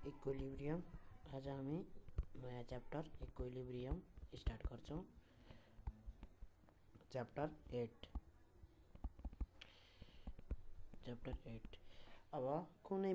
Equilibrium. आज हामी नयाँ च्याप्टर इक्विलिब्रियम स्टार्ट गर्छौं। च्याप्टर 8। अब कुनै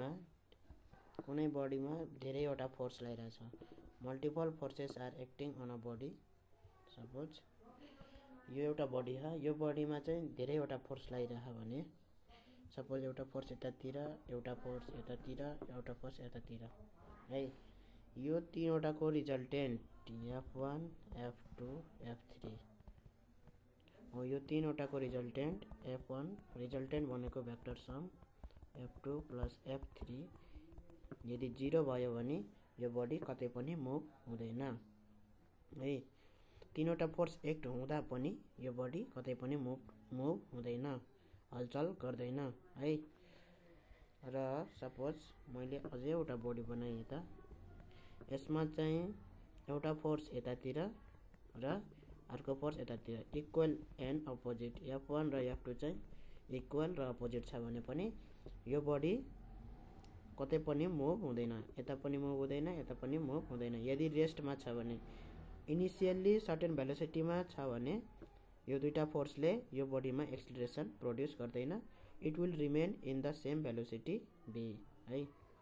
बडीमा धेरैवटा फोर्स लागिरहेछ। Multiple forces are acting on a body. Suppose यो एउटा बडी हो, यो बडीमा चाहिँ धेरैवटा फोर्स लागिरहेछ भने सपोज एउटा फोर्स यतातिर, एउटा फोर्स यतातिर, एउटा फोर्स यतातिर है। यो तीनवटाको रिजल्टेन्ट F1 F2 F3 हो। यो तीनवटाको रिजल्टेन्ट F1 रिजल्टेन्ट भनेको vector sum F2 plus F3 यदि 0 भयो भने यो बडी कतै पनि मुभ हुँदैन है। तीनवटा फोर्स एक्ट हुँदा पनि यो बडी कतै पनि मुभ हुँदैन, हलचल गर्दैन है। र सपोज मैले अझै एउटा बडी बनाएँ त, यसमा चाहिँ एउटा फोर्स यतातिर र अर्को फोर्स यतातिर, इक्वल एन्ड अपोजिट। F1 र F2 चाहिँ इक्वल र अपोजिट छ भने पनि यो बडी कतै पनि मुभ हुँदैन, यता पनि मुभ हुँदैन, यता पनि मुभ हुँदैन। यदि रेस्टमा छ भने, इनिशियली सर्टेन भेलोसिटीमा छ भने यो दुईटा फोर्सले यो बडीमा एक्सिलरेसन प्रोड्युस गर्दैन। It will remain in the same velocity v है।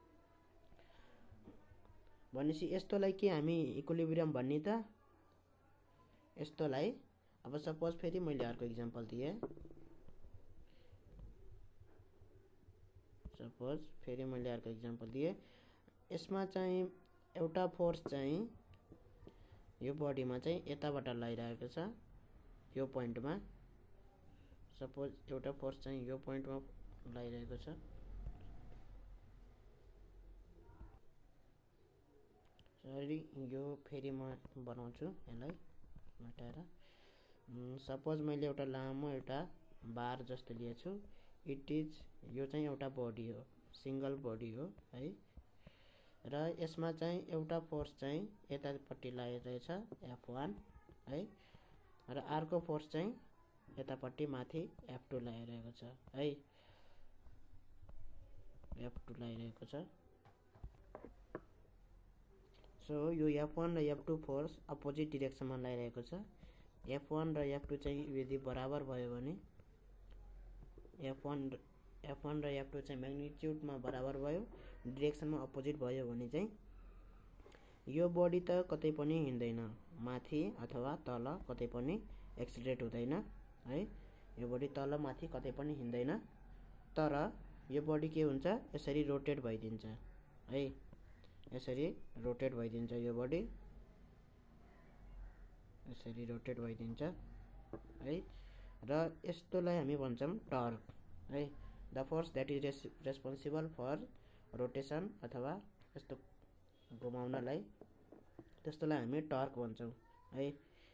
भनेपछि यस्तोलाई के हामी इक्विलिब्रियम भन्ने त। यस्तोलाई अब सपोज फेरि मैले अर्को इक्जाम्पल दिएँ। यसमा चाहिँ एउटा फोर्स चाहिँ यो बडीमा चाहिँ यताबाट लागिरहेको छ, यो पोइन्टमा। सपोज एउटा फोर्स चाहिँ यो पोइन्टमा लागिरहेको छ। सरी, यो फेरि म बनाउँछु यसलाई मेटाएर। सपोज मैले एउटा लामो एउटा बार जस्तो लिएछु। यो चाहिँ एउटा बडी हो, सिंगल बडी हो है। र यसमा चाहिँ एउटा फोर्स चाहिँ यतापट्टि लागिरहेछ F1 है, र अर्को फोर्स चाहिँ यतापट्टि माथि F2 लागिरहेको छ है। F2 लागिरहेको छ। सो यो F1 र F2 फोर्स अपोजिट डिरेक्सनमा लागिरहेको छ। F1 र F2 चाहिँ यदि बराबर भयो भने F1 र F2 चाहिँ म्याग्निट्युडमा बराबर भयो, डिरेक्सनमा अपोजिट भयो भने चाहिँ यो बडी त कतै पनि हिँड्दैन, माथि अथवा तल कतै पनि एक्सिलरेट हुँदैन है। यो बडी तल माथि कतै पनि हिँड्दैन, तर यो बडी के हुन्छ, यसरी रोटेट भइदिन्छ है। यसरी रोटेट भइदिन्छ यो बडी, यसरी रोटेट भइदिन्छ है। र यस्तोलाई हामी भन्छौं टर्क है। The force that is responsible for rotation अथवा यस्तो घुमाउनलाई, त्यस्तोलाई हामी टर्क भन्छौं है।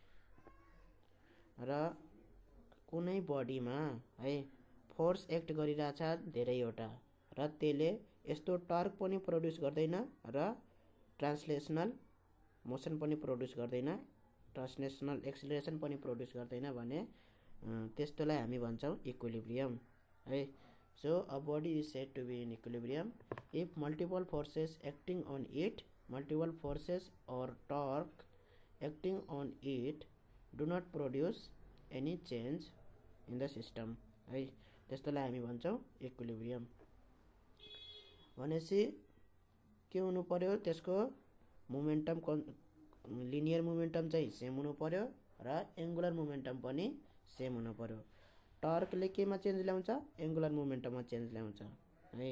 र कुनै बडीमा है फोर्स एक्ट गरिरहेछ धेरैवटा, र त्यसले यस्तो टर्क पनि प्रोड्युस गर्दैन र ट्रान्सलेसनल मोसन पनि प्रोड्युस गर्दैन, ट्रान्सलेसनल एक्सिलरेसन पनि प्रोड्युस गर्दैन भने त्यस्तोलाई हामी भन्छौं इक्विलिब्रियम है। So a body is said to be in equilibrium if multiple forces acting on it, multiple forces और torque acting on it do not produce any change in the system है। त्यस्तोलाई हामी भन्छौं इक्विलिब्रियम। भनेपछि के हुनु पर्यो, त्यसको मोमेन्टम लिनियर मोमेन्टम चाहिँ सेम हुनु पर्यो र एंगुलर मोमेन्टम पनि सेम हुनु पर्यो। टर्कले केमा चेन्ज ल्याउँछ, एंगुलर मोमेन्टममा चेन्ज ल्याउँछ है।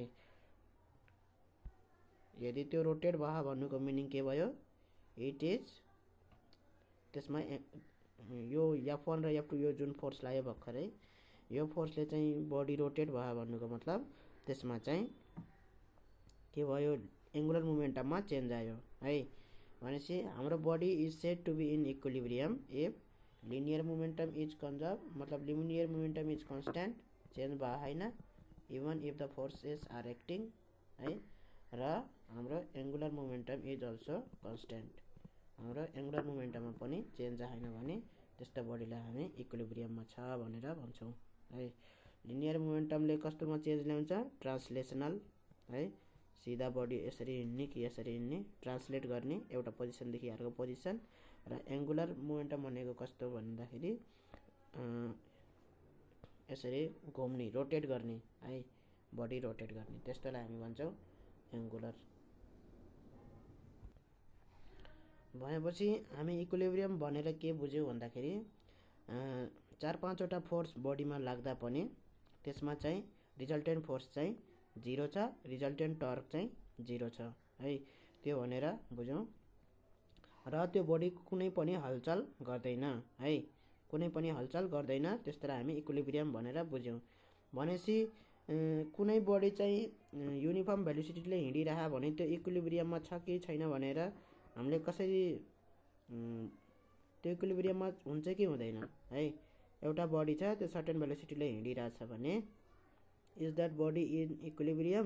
यदि त्यो रोटेट भयो भन्नुको मिनिङ के भयो, इट इज त्यसमा यो F1 र F2 यो जुन फोर्स लाग्यो भर्खरै, यो फोर्सले चाहिँ बडी रोटेट भयो भन्नुको मतलब त्यसमा चाहिँ के भयो, एंगुलर मोमेन्टममा चेन्ज आयो है। भनेपछि हाम्रो body is said to be in equilibrium if linear momentum is conserve, मतलब linear momentum is constant, change भयो हैन, even if the forces are acting है। र हाम्रो angular momentum is also constant, हाम्रो एंगुलर मोमेन्टममा पनि चेन्ज आएन भने त्यस्तो बडीलाई हामी इक्विलिब्रियममा छ भनेर भन्छौं है। लिनियर मोमेन्टमले कस्तोमा चेन्ज ल्याउँछ, ट्रान्सलेसनल है, सिधा बडी यसरी हिँड्ने कि यसरी हिँड्ने ट्रान्सलेट गर्ने एउटा पोजिसनदेखि अर्को पोजिसन। र एङ्गुलर मोमेन्टम भनेको कस्तो भन्दाखेरि यसरी घुम्ने रोटेट गर्ने है, बडी रोटेट गर्ने, त्यस्तोलाई हामी भन्छौँ एङ्गुलर। भनेपछि हामी इक्विलिब्रियम भनेर के बुझ्यौँ भन्दाखेरि 4-5 वटा फोर्स बडीमा लाग्दा पनि त्यसमा चाहिँ रिजल्टेन्ट फोर्स चाहिँ 0 छ, रिजल्टेन्ट टर्क चाहिँ 0 छ है, त्यो भनेर बुझौँ। र त्यो बडी कुनै पनि हलचल गर्दैन है, कुनै पनि हलचल गर्दैन, त्यस्तोलाई हामी इक्विलिब्रियम भनेर बुझ्यौँ। भनेपछि कुनै बडी चाहिँ युनिफर्म भेलोसिटीले हिँडिरह भने त्यो इक्विलिब्रियममा छ कि छैन भनेर हामीले कसरी त्यो इक्विलिब्रियममा हुन्छ कि हुँदैन है। एउटा बडी छ त्यो सर्टेन भेलोसिटीले हिँडिरहेछ भने is that body in equilibrium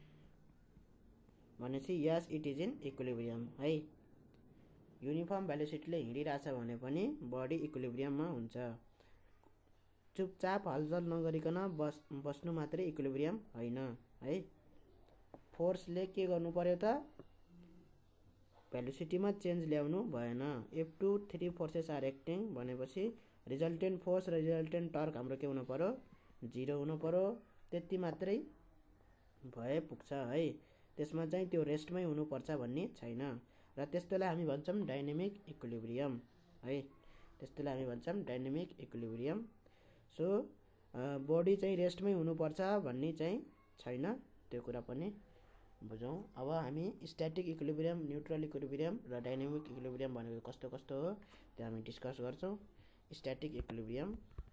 भनेपछि yes it is in equilibrium है। युनिफर्म भेलोसिटीले हिँडिरहेछ भने पनि बडी इक्विलिब्रियममा हुन्छ। चुपचाप हलचल नगरिकन बस्नु मात्रै इक्विलिब्रियम होइन है। फोर्सले के गर्नु पर्यो त, भेलोसिटीमा चेन्ज ल्याउनु भएन। इफ 2-3 फोर्सेस आर एक्टिङ भनेपछि रिजल्टेन्ट फोर्स र रिजल्टेन्ट टर्क हाम्रो के हुनु पर्यो, 0 हुनु पर्यो। त्यति मात्रै भए पुग्छ है, त्यसमा चाहिँ त्यो रेस्टमै हुनुपर्छ भन्ने छैन। र त्यस्तोलाई हामी भन्छौँ डाइनामिक इक्विलिब्रियम है, त्यस्तोलाई हामी भन्छौँ डाइनामिक इक्विलिब्रियम। सो बडी चाहिँ रेस्टमै हुनुपर्छ भन्ने चाहिँ छैन, त्यो कुरा पनि बुझौँ। अब हामी स्ट्याटिक इक्विलिब्रियम, न्युट्रल इक्विलिब्रियम र डाइनामिक इक्विलिब्रियम भनेको कस्तो कस्तो हो त्यो हामी डिस्कस गर्छौँ। स्ट्याटिक इक्विलिब्रियम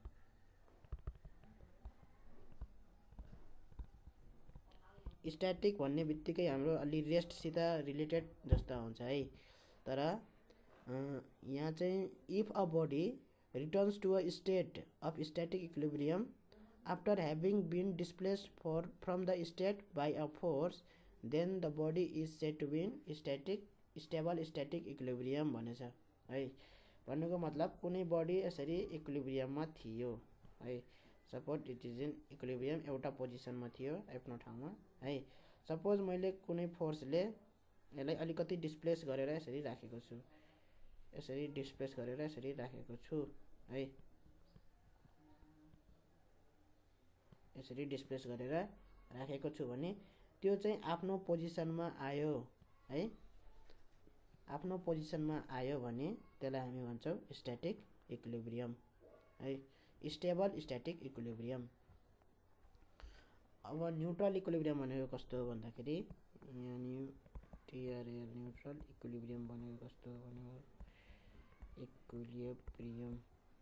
स्ट्याटिक भन्ने बित्तिकै हाम्रो अलि रेस्टसित रिलेटेड जस्तो हुन्छ है। तर यहाँ चाहिँ if a body returns to a state of static equilibrium after having been displaced from the state by a force then the body is said to be in stable static equilibrium भनेछ है। भन्नुको मतलब कुनै body यसरी इक्विलिब्रियममा थियो है, suppose it is in equilibrium, एउटा पोजिसनमा थियो आफ्नो ठाउँमा है। सपोज मैले कुनै फोर्सले यसलाई अलिकति डिस्प्लेस गरेर यसरी राखेको छु, यसरी डिस्प्लेस गरेर यसरी राखेको छु है, यसरी डिस्प्लेस गरेर राखेको छु भने त्यो चाहिँ आफ्नो पोजिसनमा आयो है। आफ्नो पोजिसनमा आयो भने त्यसलाई हामी भन्छौँ स्ट्याटिक इक्विलिब्रियम है, स्टेबल स्ट्याटिक इक्विलिब्रियम। अब न्युट्रल इक्विलिब्रियम भनेको कस्तो हो भन्दाखेरि यहाँ न्युट्रल इक्विलिब्रियम भनेको कस्तो हो भने इक्विलिब्रियम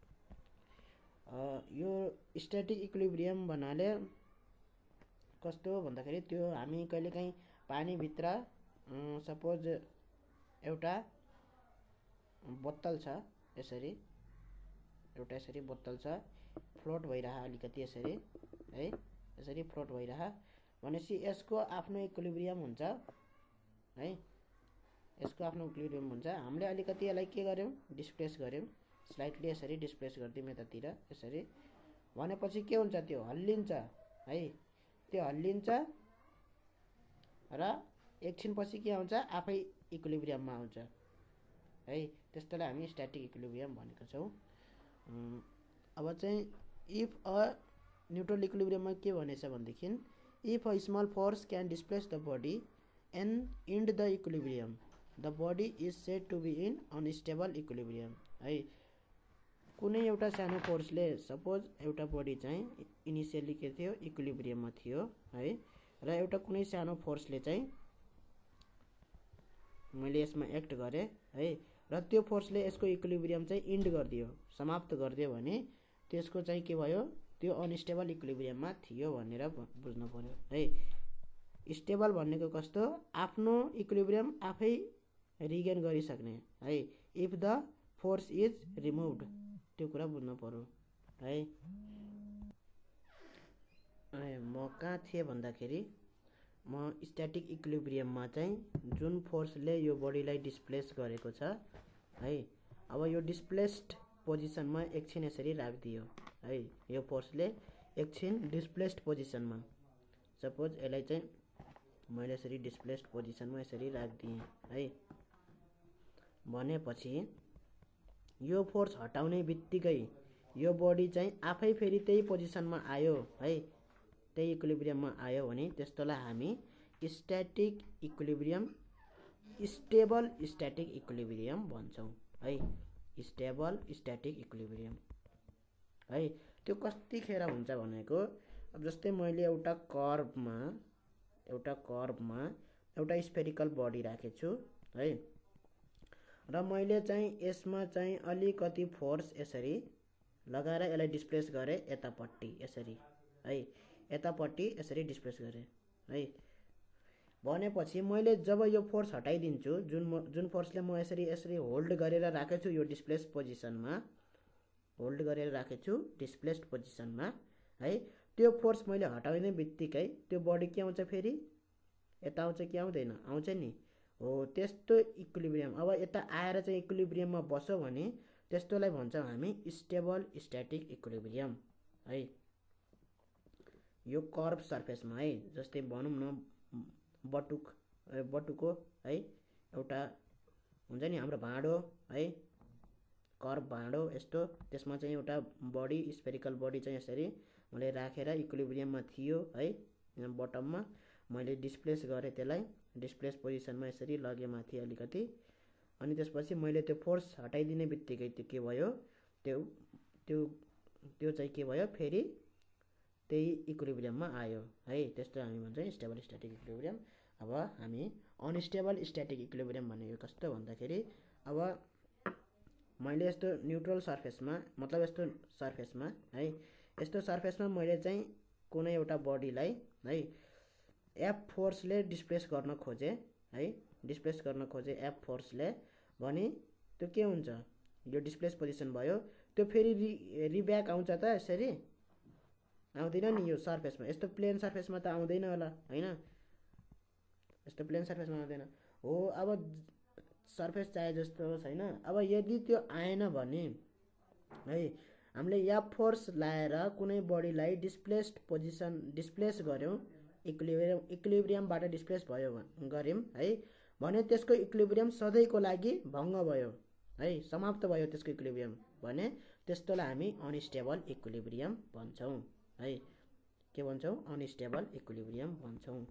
यो स्ट्याटिक इक्विलिब्रियम भन्नाले कस्तो हो भन्दाखेरि त्यो हामी कहिलेकाहीँ पानीभित्र सपोज एउटा बोतल छ, यसरी एउटा यसरी बोतल छ, फ्लोट भइरह अलिकति यसरी है, यसरी फ्लोट भइरह भनेपछि यसको आफ्नो इक्विलिब्रियम हुन्छ है, यसको आफ्नो इक्विलिब्रियम हुन्छ। हामीले अलिकति यसलाई के गर्यौँ, डिस्प्लेस गर्यौँ, स्लाइटली यसरी डिस्प्लेस गरिदिउँ यतातिर यसरी, भनेपछि के हुन्छ, त्यो हल्लिन्छ है, त्यो हल्लिन्छ र एकछिनपछि के हुन्छ, आफै इक्विलिब्रियममा आउँछ है। त्यस्तोलाई हामी स्ट्याटिक इक्विलिब्रियम भनेको छौँ। अब चाहिँ इफ अ न्युट्रल इक्विलिब्रियममा के भनेछ भनेदेखि if a small force can displace the body and end the equilibrium the body is said to be in unstable equilibrium है। कुनै एउटा सानो फोर्सले सपोज एउटा बडी चाहिँ इनिसियली के थियो, इक्विलिब्रियममा थियो है, र एउटा कुनै सानो फोर्सले चाहिँ मैले यसमा एक्ट गरेँ है, र त्यो फोर्सले यसको इक्विलिब्रियम चाहिँ इन्ड गरिदियो, समाप्त गरिदियो भने त्यसको चाहिँ के भयो, त्यो अनस्टेबल इक्विलिब्रियममा थियो भनेर बुझ्नु पर्यो है। स्टेबल भनेको कस्तो, आफ्नो इक्विलिब्रियम आफै रिगेन गरिसक्ने है, if the force is removed, त्यो कुरा बुझ्नु पर्यो है। म कहाँ थिएँ भन्दाखेरि म स्ट्याटिक इक्विलिब्रियममा चाहिँ जुन फोर्सले यो बडीलाई डिस्प्लेस गरेको छ है, अब यो डिस्प्लेस्ड पोजिसनमा एकछिन यसरी राखिदियो है, यो फोर्सले एकछिन डिस्प्लेस्ड पोजिसनमा, सपोज यसलाई चाहिँ मैले यसरी डिस्प्लेस्ड पोजिसनमा यसरी राखिदिएँ है। भनेपछि यो फोर्स हटाउने बित्तिकै यो बडी चाहिँ आफै फेरि त्यही पोजिसनमा आयो है, त्यही इक्विलिब्रियममा आयो भने त्यस्तोलाई हामी static equilibrium, stable static equilibrium भन्छौँ है। स्टेबल स्ट्याटिक इक्विलिब्रियम है। त्यो कतिखेर हुन्छ भनेको, अब जस्तै मैले एउटा कर्भमा एउटा स्फेरिकल बडी राखेको छु है, र मैले चाहिँ यसमा चाहिँ अलिकति फोर्स यसरी लगाएर यसलाई डिस्प्लेस गरेँ यतापट्टि यसरी है, यतापट्टि यसरी डिस्प्लेस गरेँ है। भनेपछि मैले जब यो फोर्स हटाइदिन्छु, जुन फोर्सले म यसरी होल्ड गरेर राखेको छु यो डिस्प्लेस पोजिसनमा, होल्ड गरेर राखेको छु डिस्प्लेस्ड पोजिसनमा है, त्यो फोर्स मैले हटाउने बित्तिकै त्यो बडी के आउँछ, फेरि यता आउँछ कि आउँदैन, आउँछ नि हो। त्यस्तो इक्विलिब्रियम अब यता आएर चाहिँ इक्विलिब्रियममा बस्यो भने त्यस्तोलाई भन्छौँ हामी स्टेबल स्ट्याटिक इक्विलिब्रियम है। यो कर्भ सर्फेसमा है, जस्तै भनौँ न बटुको है, एउटा हुन्छ नि हाम्रो भाँडो है, कर्भ भाँडो यस्तो, त्यसमा चाहिँ एउटा बडी स्फेरिकल बडी चाहिँ यसरी मैले राखेर इक्विलिब्रियममा थियो है, यहाँ बटममा मैले डिस्प्लेस गरेँ, त्यसलाई डिस्प्लेस पोजिसनमा यसरी लगेँ माथि अलिकति, अनि त्यसपछि मैले त्यो फोर्स हटाइदिने बित्तिकै त्यो के भयो, त्यो चाहिँ के भयो, फेरि त्यही इक्विलिब्रियममा आयो है। त्यस्तो हामी भन्छौँ स्टेबल स्ट्याटिक इक्विलिब्रियम। अब हामी अनस्टेबल स्ट्याटिक इक्विलिब्रियम भनेको कस्तो भन्दाखेरि, अब मैले यस्तो न्युट्रल सर्फेसमा, मतलब यस्तो सर्फेसमा है, यस्तो सर्फेसमा मैले चाहिँ कुनै एउटा बडीलाई है एफ फोर्सले डिस्प्लेस गर्न खोजेँ है, डिस्प्लेस गर्न खोजेँ एफ फोर्सले भने त्यो के हुन्छ, यो डिस्प्लेस पोजिसन भयो, त्यो फेरि रिब्याक आउँछ त, यसरी आउँदैन नि यो सर्फेसमा। यस्तो प्लेन सर्फेसमा त आउँदैन होला हैन, यस्तो प्लेन सर्फेसमा आउँदैन हो। अब सर्फेस चाहे जस्तो होस् हैन, अब यदि त्यो आएन भने है, हामीले या फोर्स लाएर कुनै बडीलाई डिस्प्लेस गर्यौँ, इक्विलिब्रियमबाट डिस्प्लेस भयो गर्यौँ है, भने त्यसको इक्विलिब्रियम सधैँको लागि भङ्ग भयो है, समाप्त भयो त्यसको इक्विलिब्रियम भने त्यस्तोलाई हामी अनस्टेबल इक्विलिब्रियम भन्छौँ है। के भन्छौँ, अनस्टेबल इक्विलिब्रियम भन्छौँ।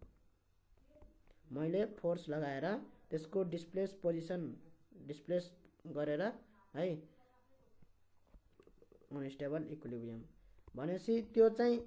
मैले फोर्स लगाएर त्यसको डिस्प्लेस गरेर है, अनस्टेबल इक्विलिब्रियम भनेपछि त्यो चाहिँ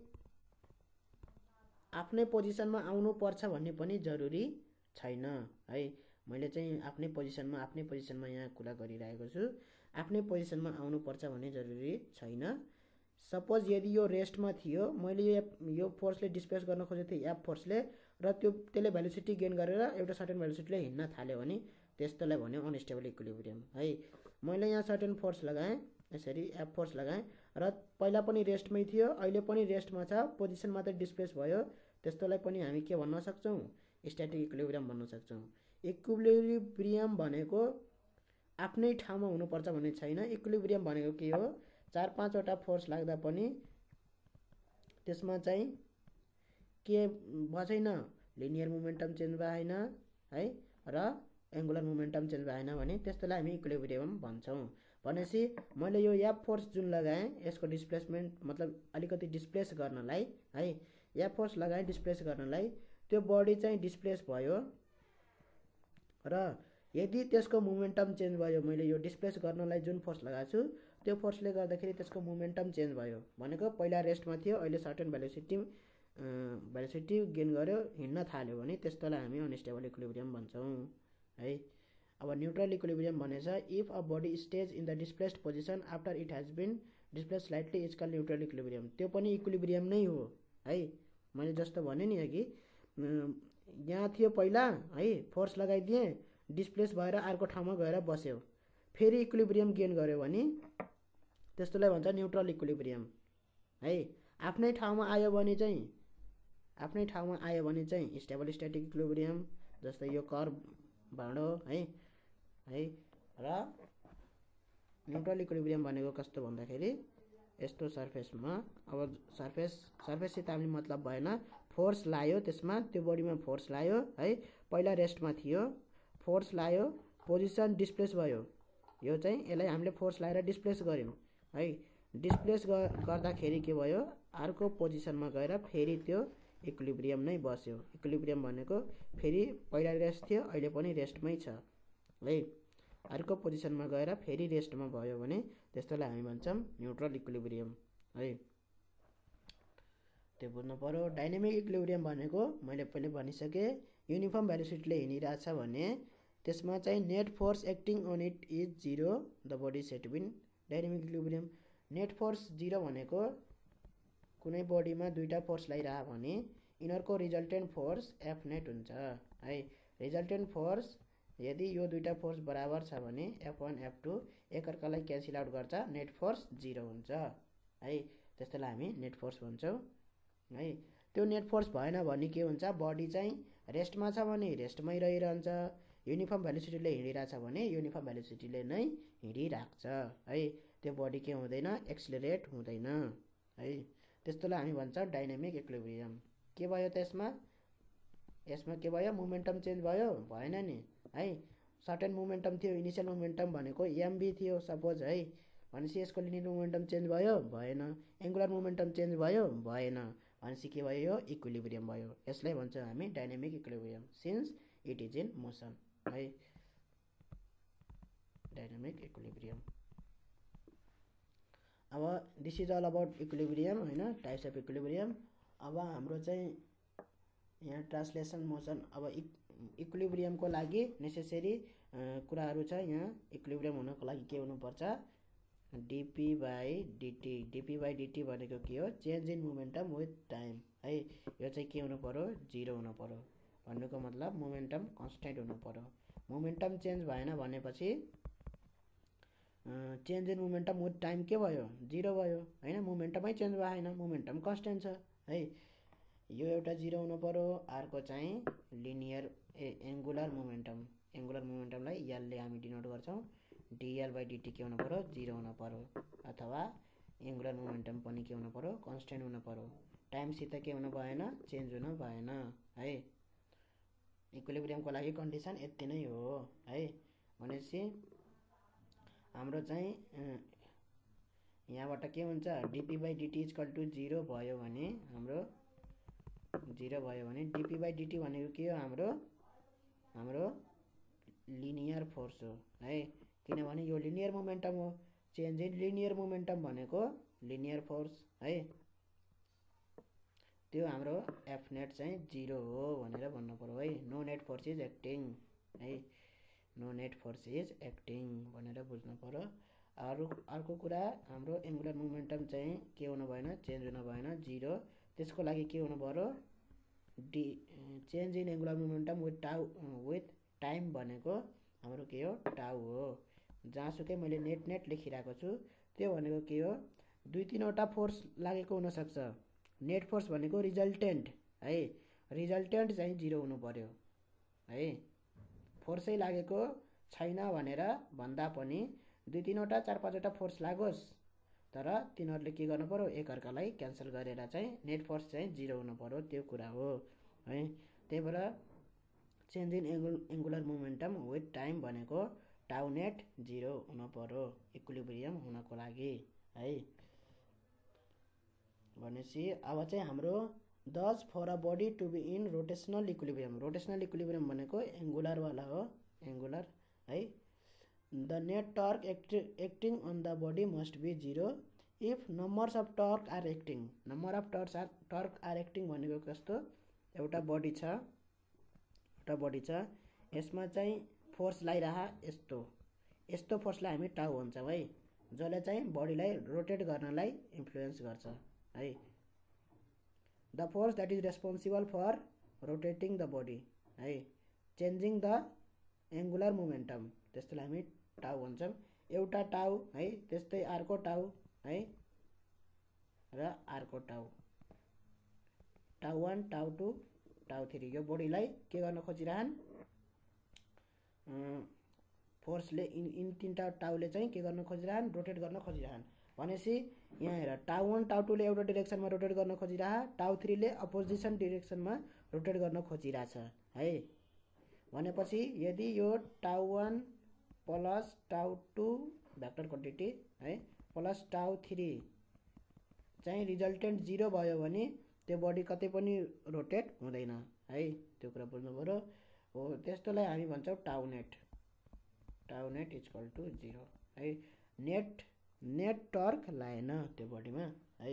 आफ्नै पोजिसनमा आउनु पर्छ भन्ने पनि जरुरी छैन है। मैले चाहिँ आफ्नै पोजिसनमा यहाँ कुरा गरिरहेको छु, आफ्नै पोजिसनमा आउनु पर्छ भन्ने जरुरी छैन। सपोज यदि यो रेस्टमा थियो, मैले यो फोर्सले डिस्प्लेस गर्न खोजेको थिएँ एफ फोर्सले, र त्यसले भेलोसिटी गेन गरेर एउटा सर्टेन भेलोसिटीले हिँड्न थाल्यो भने त्यस्तोलाई भन्यो अनस्टेबल इक्विलिब्रियम है। मैले यहाँ सर्टेन फोर्स लगाएँ, यसरी एफ फोर्स लगाएँ, र पहिला पनि रेस्टमै थियो, अहिले पनि रेस्टमा छ, पोजिसन मात्रै डिस्प्लेस भयो, त्यस्तोलाई पनि हामी के भन्न सक्छौँ, स्ट्याटिक इक्विलिब्रियम भन्न सक्छौँ। इक्विलिब्रियम भनेको आफ्नै ठाउँमा हुनुपर्छ भन्ने छैन। इक्विलिब्रियम भनेको के हो, 4-5 वटा फोर्स लाग्दा पनि त्यसमा चाहिँ के भएन, लिनियर मोमेन्टम चेन्ज भएन है, र एङ्गुलर मोमेन्टम चेन्ज भएन भने त्यस्तोलाई हामी इक्विलिब्रियम भन्छौँ। भनेपछि मैले यो एफ फोर्स जुन लगाएँ, यसको डिस्प्लेसमेन्ट मतलब अलिकति डिस्प्लेस गर्नलाई है, एफ फोर्स लगाएँ डिस्प्लेस गर्नलाई, त्यो बडी चाहिँ डिस्प्लेस भयो, र यदि त्यसको मोमेन्टम चेन्ज भयो, मैले यो डिस्प्लेस गर्नलाई जुन फोर्स लगाएको छु त्यो फोर्सले गर्दाखेरि त्यसको मोमेन्टम चेन्ज भयो भनेको पहिला रेस्टमा थियो, अहिले सर्टेन भेलोसिटी गेन गर्यो, हिँड्न थाल्यो भने त्यस्तोलाई हामी अनस्टेबल इक्विलिब्रियम भन्छौँ है। अब न्युट्रल इक्विलिब्रियम भनेछ if a body stays in the displaced position after it has been displace slightly is called neutral equilibrium. त्यो पनि इक्विलिब्रियम नै हो है। मैले जस्तो भने नि अघि, यहाँ थियो पहिला है, फोर्स लगाइदिएँ, डिस्प्लेस भएर अर्को ठाउँमा गएर बस्यो, फेरि इक्विलिब्रियम गेन गर्यो भने त्यस्तोलाई भन्छ न्युट्रल इक्विलिब्रियम है। आफ्नै ठाउँमा आयो भने चाहिँ स्टेबल स्ट्याटिक इक्विलिब्रियम, जस्तै यो कर्भ भाँडो है, र न्युट्रल इक्विलिब्रियम भनेको कस्तो भन्दाखेरि यस्तो सर्फेसमा अब सर्फेससित हामीले मतलब भएन, फोर्स लायो त्यसमा, त्यो बडीमा फोर्स लायो है, पहिला रेस्टमा थियो, फोर्स लायो, पोजिसन डिस्प्लेस भयो, यो चाहिँ यसलाई हामीले फोर्स लाएर डिस्प्लेस गऱ्यौँ है। डिस्प्लेस गर्दाखेरि के भयो, अर्को पोजिसनमा गएर फेरि त्यो इक्विलिब्रियम नै बस्यो। इक्विलिब्रियम भनेको फेरि पहिला रेस्ट थियो, अहिले पनि रेस्टमै छ है। अर्को पोजिसनमा गएर फेरि रेस्टमा भयो भने त्यस्तोलाई हामी भन्छौँ न्युट्रल इक्विलिब्रियम है। त्यो बुझ्नु पर्यो। डाइनामिक इक्विलिब्रियम भनेको मैले पहिले भनिसकेँ, युनिफर्म भेलोसिटीले हिँडिरहेछ भने त्यसमा चाहिँ net force acting on it is 0, the body said to be in dynamic equilibrium. Net force 0 भनेको कुनै बडीमा दुईटा फोर्स लगाइरह भने यिनीहरूको रिजल्टेन्ट फोर्स एफ नेट हुन्छ है। रिजल्टेन्ट फोर्स यदि यो दुईटा फोर्स बराबर छ भने F1 F2 एकअर्कालाई क्यान्सल आउट गर्छ, नेट फोर्स 0 हुन्छ है। त्यस्तोलाई हामी नेट फोर्स भन्छौँ है। त्यो नेट फोर्स भएन भने के हुन्छ, बडी चाहिँ रेस्टमा छ भने रेस्टमै रहिरहन्छ, युनिफर्म भेलोसिटीले हिँडिरहेछ भने युनिफर्म भेलोसिटीले नै हिँडिराख्छ है। त्यो बडी के हुँदैन, एक्सिलरेट हुँदैन है। त्यस्तोलाई हामी भन्छौँ डाइनामिक इक्विलिब्रियम। के भयो त यसमा के भयो, मोमेन्टम चेन्ज भयो, भएन नि है। सर्टेन मोमेन्टम थियो, इनिसियल मोमेन्टम भनेको mv थियो सपोज है, भनेपछि यसको लिनियर मोमेन्टम चेन्ज भयो, भएन। एङ्गुलर मोमेन्टम चेन्ज भयो, भएन, भनेपछि के भयो, यो इक्विलिब्रियम भयो। यसलाई भन्छौँ हामी dynamic equilibrium since it is in motion है। Dynamic equilibrium. अब this is all about equilibrium हैन, टाइप्स अफ इक्विलिब्रियम। अब हाम्रो चाहिँ यहाँ ट्रान्सलेसन मोसन, अब इक्विलिब्रियमको लागि नेसेसरी कुराहरू छ। यहाँ इक्विलिब्रियम हुनको लागि के हुनुपर्छ, dp by dt। dp by dt भनेको के हो, change in momentum with time है। यो चाहिँ के हुनु पर्यो, 0 हुनु पर्यो। भन्नुको मतलब मोमेन्टम कन्स्टेन्ट हुनु पर्यो। मोमेन्टम चेन्ज भएन भनेपछि change in momentum with time के भयो, 0 भयो हैन। मोमेन्टमै चेन्ज भएन, मोमेन्टम कन्स्टेन्ट छ है। यो एउटा 0 हुनु पर्यो। अर्को चाहिँ लिनियर एङ्गुलर मोमेन्टम। एङ्गुलर मोमेन्टमलाई एलले हामी डिनोट गर्छौँ। dl बाई dt के हुनु पर्यो, 0 हुनु पर्यो। अथवा एङ्गुलर मोमेन्टम पनि के हुनु पर्यो, कन्स्टेन्ट हुनु पर्यो। टाइमसित के हुनु भएन, चेन्ज हुनु भएन है। इक्विलिब्रियमको लागि कन्डिसन यति नै हो है। भनेपछि हाम्रो चाहिँ यहाँबाट के हुन्छ, dp by dt equal to 0 भयो भने हाम्रो 0 भयो भने dp बाई dt भनेको के हो, हाम्रो लिनियर फोर्स हो है। किनभने यो लिनियर मोमेन्टम हो। चेन्ज इन लिनियर मोमेन्टम भनेको लिनियर फोर्स है। त्यो हाम्रो एफ नेट चाहिँ 0 हो भनेर भन्नु पर्यो है। No net force is acting है, no net force is acting भनेर बुझ्नु पर्यो। अर्को कुरा, हाम्रो एङ्गुलर मोमेन्टम चाहिँ के हुनु भएन, चेन्ज हुनु भएन, 0। त्यसको लागि के हुनु पर्यो, change in angular momentum with time भनेको हाम्रो के हो, टाउ हो। जहाँसुकै मैले नेट लेखिरहेको छु त्यो भनेको के हो, 2-3वटा फोर्स लागेको हुनसक्छ। नेट फोर्स भनेको रिजल्टेन्ट है, रिजल्टेन्ट चाहिँ 0 हुनु पर्यो है। फोर्सै लागेको छैन भनेर भन्दा पनि 2-3वटा 4-5वटा फोर्स लागोस्, तर तिनीहरूले के गर्नु पर्यो, एकअर्कालाई क्यान्सल गरेर चाहिँ नेट फोर्स चाहिँ 0 हुनु पर्यो, त्यो कुरा हो है। त्यही भएर change in angular momentum with time भनेको टाउ नेट 0 हुनु पर्यो इक्विलिब्रियम हुनको लागि है। भनेपछि अब चाहिँ हाम्रो दस for a body to be in rotational equilibrium. Rotational equilibrium भनेको एङ्गुलर वाला हो, एङ्गुलर है। The net torque acting on the body must be 0 if numbers of torque are acting. Number of torque are acting भनेको कस्तो, एउटा body छ, यसमा चाहिँ फोर्स लगाइरह, यस्तो फोर्सलाई हामी टाउ भन्छौँ है, जसले चाहिँ बडीलाई रोटेट गर्नलाई इन्फ्लुएन्स गर्छ है। The force that is responsible for rotating the body है, चेन्जिङ द एङ्गुलर मोमेन्टम, त्यस्तोलाई हामी टाउ भन्छौँ। एउटा टाउ है, त्यस्तै अर्को टाउ है, र अर्को टाउ, टाउ 1 टाउ 2 टाउ 3। यो बडीलाई के गर्न खोजिरहन्, फोर्सले इन 3टा टाउले चाहिँ के गर्न खोजिरहन्, रोटेट गर्न खोजिरहन्। भनेपछि यहाँ हेर टाउ 1 टाउ 2 ले एउटा डिरेक्सनमा रोटेट गर्न खोजिरहा, टाउ 3 ले अपोजिसन डिरेक्सनमा रोटेट गर्न खोजिरहेछ है। भनेपछि यदि यो टाउ 1 प्लस टाउ 2 भेक्टर क्वान्टिटी है प्लस टाउ 3 चाहिँ रिजल्टेन्ट 0 भयो भने त्यो बडी कतै पनि रोटेट हुँदैन है, त्यो कुरा बुझ्नु पर्यो हो। त्यस्तोलाई हामी भन्छौँ टाउ नेट इक्वल टु 0 है। नेट टर्क लाएन त्यो बडीमा है।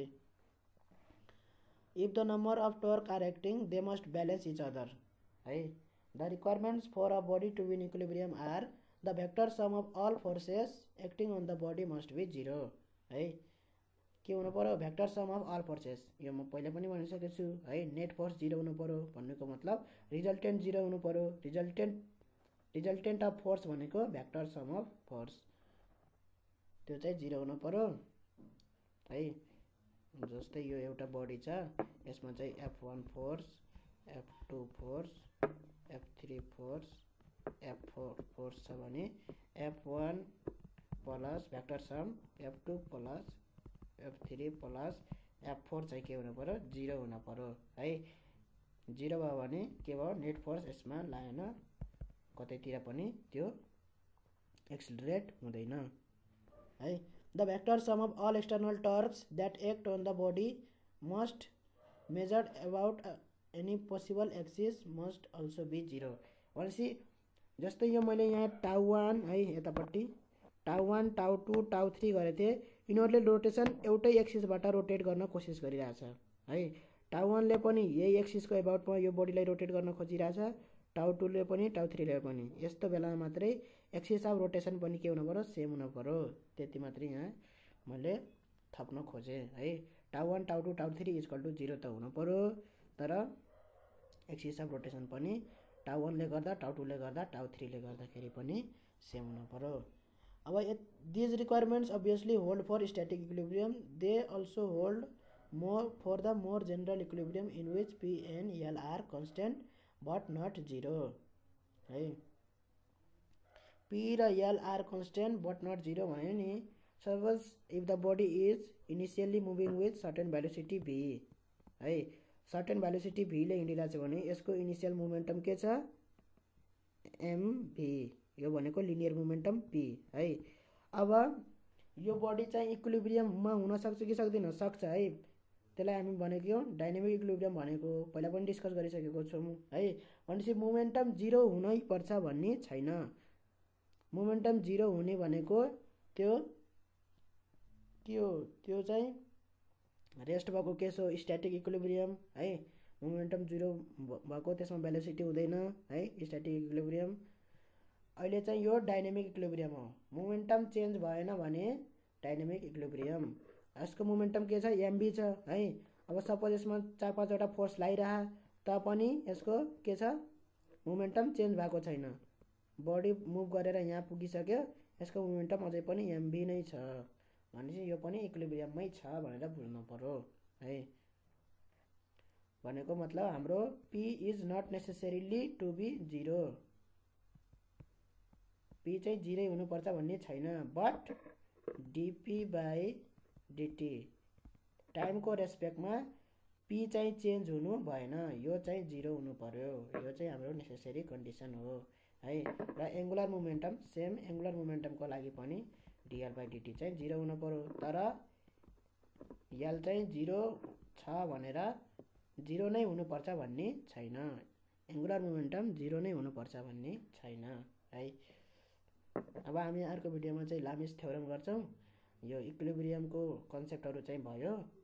If the number of torque are acting they must balance each other है। The requirements for a body to be in equilibrium are the vector sum of all forces acting on the body must be 0 है। के हुनु पर्यो, vector sum of all forces. यो म पहिले पनि भनिसकेको छु है। नेट फोर्स 0 हुनु पर्यो भन्नुको मतलब रिजल्टेन्ट 0 हुनु पर्यो। रिजल्टेन्ट अफ फोर्स भनेको भेक्टर सम अफ फोर्स, त्यो चाहिँ 0 हुनु पर्यो है। जस्तै यो एउटा बडी छ, यसमा चाहिँ F1 force, F2 force, F3 force, F4 force छ भने F1 plus vector sum F2 plus F3 plus F4 चाहिँ के हुनु पर्यो, 0 हुनु पर्यो है। 0 भयो भने के भयो, नेट फोर्स यसमा लागेन कतैतिर पनि, त्यो एक्सिलरेट हुँदैन है। The vector sum of all external torques that act on the body must measured about any possible axis must also be 0। भनेपछि जस्तै यो मैले यहाँ टाउ 1 है यतापट्टि टाउ 1 टाउ 2 टाउ 3 गरेको थिएँ। यिनीहरूले रोटेसन एउटै एक्सिसबाट रोटेट गर्न कोसिस गरिरहेछ है। टाउ 1 ले पनि यही एक्सिसको एबाउटमा यो बडीलाई रोटेट गर्न खोजिरहेछ, टाउ 2 ले पनि टाउ 3 ले पनि। यस्तो बेलामा मात्रै एक्सिस अफ रोटेसन पनि के हुनु पर्यो, सेम हुनु पर्यो। त्यति मात्रै यहाँ मैले थप्न खोजेँ है। टाउ 1 टाउ 2 टाउ 3 इक्वल टु 0 त हुनु पर्यो, तर एक्सिस अफ रोटेसन पनि टाउ 1 ले गर्दा टाउ 2 ले गर्दा टाउ 3 ले गर्दाखेरि पनि सेम हुनु पर्यो। अब these requirements obviously hold for static equilibrium, they also hold more for the more general equilibrium in which P and L are constant but not 0 है। पी र L are constant but not 0 भन्यो नि। Suppose if the body is initially moving with certain velocity V है, certain velocity भी ले हिँडिरहेको छ भने यसको इनिसियल मोमेन्टम के छ, mv। यो भनेको लिनियर मोमेन्टम p है। अब यो बडी चाहिँ इक्विलिब्रियममा हुन सक्छ कि सक्दैन, सक्छ है। त्यसलाई हामी भनेको डाइनामिक इक्विलिब्रियम भनेको पहिला पनि डिस्कस गरिसकेको छौँ है। भनेपछि मोमेन्टम 0 हुनै पर्छ भन्ने छैन। मोमेन्टम 0 हुने भनेको त्यो के हो, त्यो चाहिँ रेस्ट भएको केस हो, स्ट्याटिक इक्विलिब्रियम है। मोमेन्टम 0 भएको त्यसमा भेलोसिटी हुँदैन है, स्ट्याटिक इक्विलिब्रियम। अहिले चाहिँ यो डाइनामिक इक्विलिब्रियम हो। मोमेन्टम चेन्ज भएन भने डाइनामिक इक्विलिब्रियम। यसको मोमेन्टम के छ, mv छ है। अब सपोज यसमा 4-5 वटा फोर्स लगाइरहा तापनि यसको के छ, मोमेन्टम चेन्ज भएको छैन। बडी मुभ गरेर यहाँ पुगिसक्यो, यसको मोमेन्टम अझै पनि mv नै छ भनेपछि यो पनि इक्विलिब्रियममै छ भनेर बुझ्नु पर्यो है। भनेको मतलब हाम्रो p is not necessarily to be 0, p चाहिँ 0 हुनुपर्छ भन्ने छैन। बट dp बाई dt टाइमको रेस्पेक्टमा p चाहिँ चेन्ज हुनु भएन, यो चाहिँ 0 हुनु पर्यो। यो चाहिँ हाम्रो नेसेसरी कन्डिसन हो है। र एङ्गुलर मोमेन्टम सेम, एङ्गुलर मोमेन्टमको लागि पनि dl बाई dt चाहिँ 0 हुनु पर्यो। तर l चाहिँ 0 छ भनेर 0 नै हुनुपर्छ भन्ने छैन, एङ्गुलर मोमेन्टम 0 नै हुनुपर्छ भन्ने छैन है। अब हामी अर्को भिडियोमा चाहिँ लामिस थ्योरम गर्छौँ। यो इक्विलिब्रियमको कन्सेप्टहरू चाहिँ भयो।